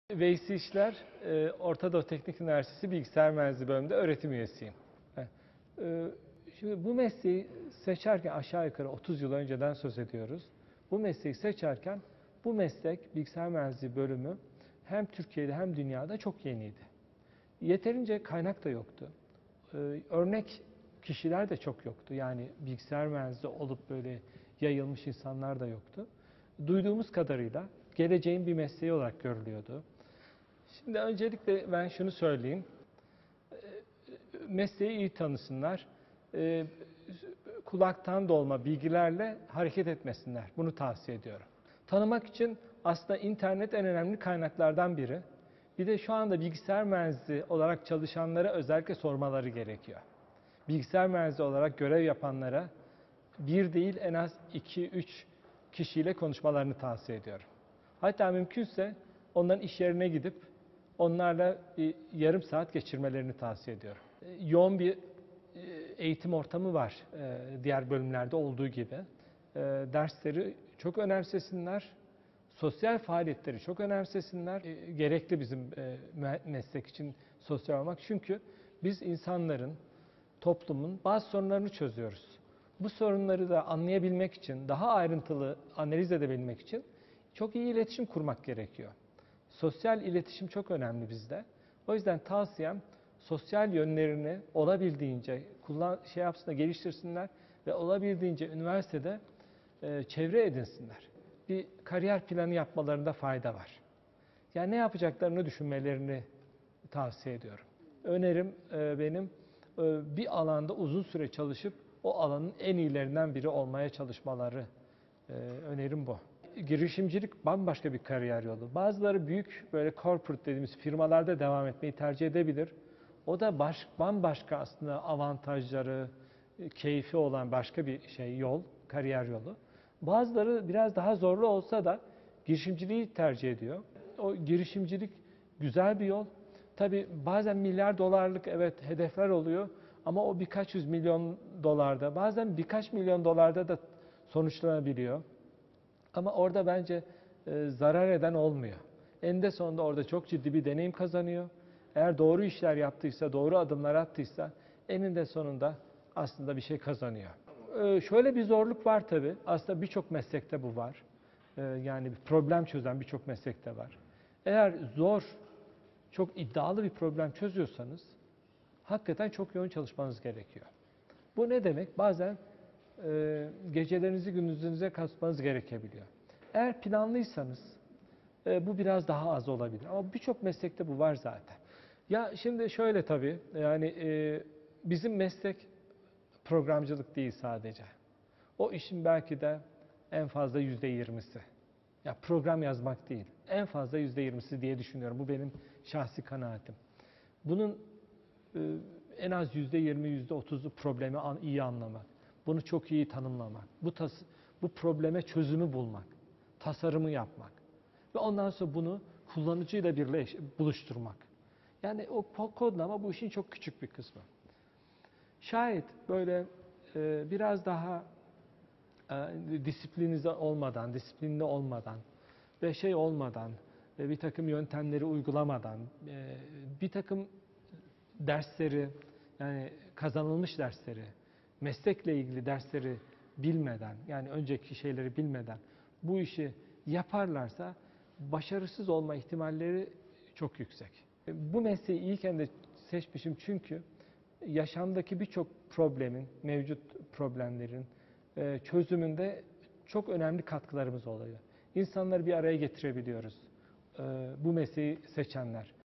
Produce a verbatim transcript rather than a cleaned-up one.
Veysi İşler, e, Orta Doğu Teknik Üniversitesi Bilgisayar Mühendisliği bölümünde öğretim üyesiyim. E, Şimdi bu mesleği seçerken aşağı yukarı otuz yıl önceden söz ediyoruz. Bu mesleği seçerken bu meslek Bilgisayar Mühendisliği bölümü hem Türkiye'de hem dünyada çok yeniydi. Yeterince kaynak da yoktu. E, Örnek kişiler de çok yoktu. Yani bilgisayar mühendisi olup böyle yayılmış insanlar da yoktu. Duyduğumuz kadarıyla geleceğin bir mesleği olarak görülüyordu. Şimdi öncelikle ben şunu söyleyeyim. Mesleği iyi tanısınlar. Kulaktan dolma bilgilerle hareket etmesinler. Bunu tavsiye ediyorum. Tanımak için aslında internet en önemli kaynaklardan biri. Bir de şu anda bilgisayar mühendisi olarak çalışanlara özellikle sormaları gerekiyor. Bilgisayar mühendisi olarak görev yapanlara bir değil en az iki üç kişiyle konuşmalarını tavsiye ediyorum. Hatta mümkünse onların iş yerine gidip onlarla bir yarım saat geçirmelerini tavsiye ediyorum. Yoğun bir eğitim ortamı var diğer bölümlerde olduğu gibi. Dersleri çok önemsesinler, sosyal faaliyetleri çok önemsesinler. Gerekli bizim meslek için sosyal olmak. Çünkü biz insanların, toplumun bazı sorunlarını çözüyoruz. Bu sorunları da anlayabilmek için, daha ayrıntılı analiz edebilmek için çok iyi iletişim kurmak gerekiyor. Sosyal iletişim çok önemli bizde. O yüzden tavsiyem sosyal yönlerini olabildiğince kullan şey yapsınlar, geliştirsinler ve olabildiğince üniversitede e, çevre edinsinler. Bir kariyer planı yapmalarında fayda var. Yani ne yapacaklarını düşünmelerini tavsiye ediyorum. Önerim e, benim e, bir alanda uzun süre çalışıp o alanın en iyilerinden biri olmaya çalışmaları. e, önerim bu. Girişimcilik bambaşka bir kariyer yolu. Bazıları büyük böyle corporate dediğimiz firmalarda devam etmeyi tercih edebilir. O da baş, bambaşka aslında avantajları, keyfi olan başka bir şey yol, kariyer yolu. Bazıları biraz daha zorlu olsa da girişimciliği tercih ediyor. O girişimcilik güzel bir yol. Tabii bazen milyar dolarlık evet hedefler oluyor ama o birkaç yüz milyon dolarda, bazen birkaç milyon dolarda da sonuçlanabiliyor. Ama orada bence e, zarar eden olmuyor. Eninde sonunda orada çok ciddi bir deneyim kazanıyor. Eğer doğru işler yaptıysa, doğru adımlar attıysa eninde sonunda aslında bir şey kazanıyor. E, şöyle bir zorluk var tabii. Aslında birçok meslekte bu var. E, yani bir problem çözen birçok meslekte var. Eğer zor, çok iddialı bir problem çözüyorsanız hakikaten çok yoğun çalışmanız gerekiyor. Bu ne demek? Bazen e, gecelerinizi gündüzünüze katmanız gerekebiliyor. Eğer planlıysanız e, bu biraz daha az olabilir. Ama birçok meslekte bu var zaten. Ya şimdi şöyle tabii, yani e, bizim meslek programcılık değil sadece. O işin belki de en fazla yüzde yirmisi. Ya program yazmak değil, en fazla yüzde yirmisi diye düşünüyorum. Bu benim şahsi kanaatim. Bunun e, en az yüzde yirmi, yüzde otuzu problemi iyi anlamak. Bunu çok iyi tanımlamak. Bu, tas bu probleme çözümü bulmak. Tasarımı yapmak. Ve ondan sonra bunu kullanıcıyla birleş buluşturmak. Yani o kodlama bu işin çok küçük bir kısmı. Şayet böyle e, biraz daha e, disiplinize olmadan, disiplinli olmadan ve şey olmadan, ve bir takım yöntemleri uygulamadan, e, bir takım dersleri, yani kazanılmış dersleri, meslekle ilgili dersleri bilmeden, yani önceki şeyleri bilmeden bu işi yaparlarsa başarısız olma ihtimalleri çok yüksek. Bu mesleği iyiyken de seçmişim çünkü yaşamdaki birçok problemin, mevcut problemlerin çözümünde çok önemli katkılarımız oluyor. İnsanları bir araya getirebiliyoruz bu mesleği seçenler.